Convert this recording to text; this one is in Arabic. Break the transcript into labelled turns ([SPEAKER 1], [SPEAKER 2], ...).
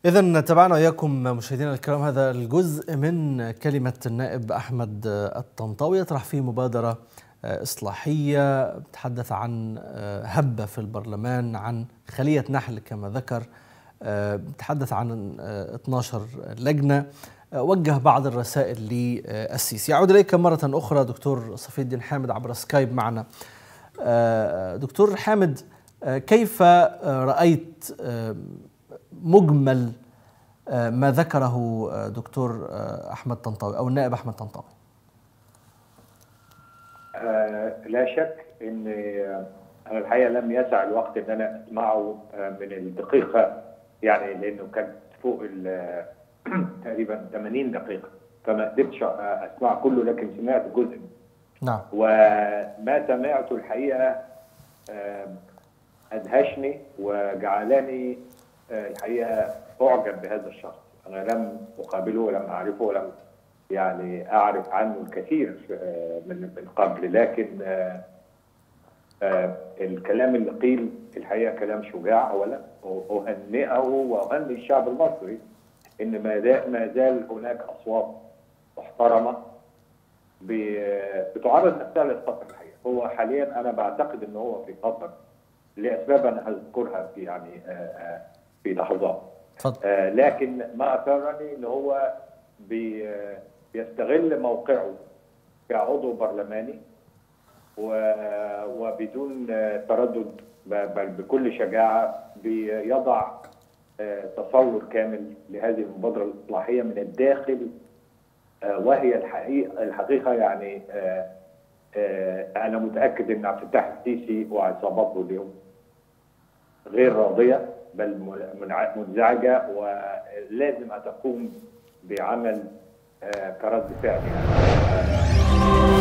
[SPEAKER 1] إذا تابعنا وإياكم مشاهدينا الكرام هذا الجزء من كلمة النائب أحمد الطنطاوي يطرح فيه مبادرة إصلاحية تحدث عن هبة في البرلمان، عن خلية نحل كما ذكر، تحدث عن 12 لجنة، وجه بعض الرسائل للسيسي. أعود إليك مرة أخرى دكتور صفي الدين حامد عبر سكايب معنا. دكتور حامد، كيف رأيت مجمل ما ذكره دكتور أحمد طنطاوي أو النائب أحمد طنطاوي؟
[SPEAKER 2] لا شك ان انا الحقيقه لم يسع الوقت ان انا اسمعه من الدقيقه، يعني لانه كان فوق تقريبا 80 دقيقه، فما قدرتش اسمع كله، لكن سمعت جزء.
[SPEAKER 1] نعم.
[SPEAKER 2] وما سمعته الحقيقه ادهشني وجعلني الحقيقه اعجب بهذا الشخص. انا لم اقابله ولم اعرفه ولم يعني اعرف عنه الكثير من قبل، لكن الكلام اللي قيل الحقيقه كلام شجاع. اولا اهنئه واهني الشعب المصري ان ما زال هناك اصوات محترمه بتعرض نفسها للخطر. الحقيقه هو حاليا انا بعتقد ان هو في خطر لاسباب انا هذكرها في يعني في لحظات. لكن ما اثرني ان هو بيستغل موقعه كعضو برلماني وبدون تردد بل بكل شجاعه بيضع تصور كامل لهذه المبادره الاصلاحيه من الداخل، وهي الحقيقه يعني انا متاكد ان عبد الفتاح السيسي وعصاباته اليوم غير راضيه بل منزعجه، ولازم تقوم بعمل كرد فعل يعني.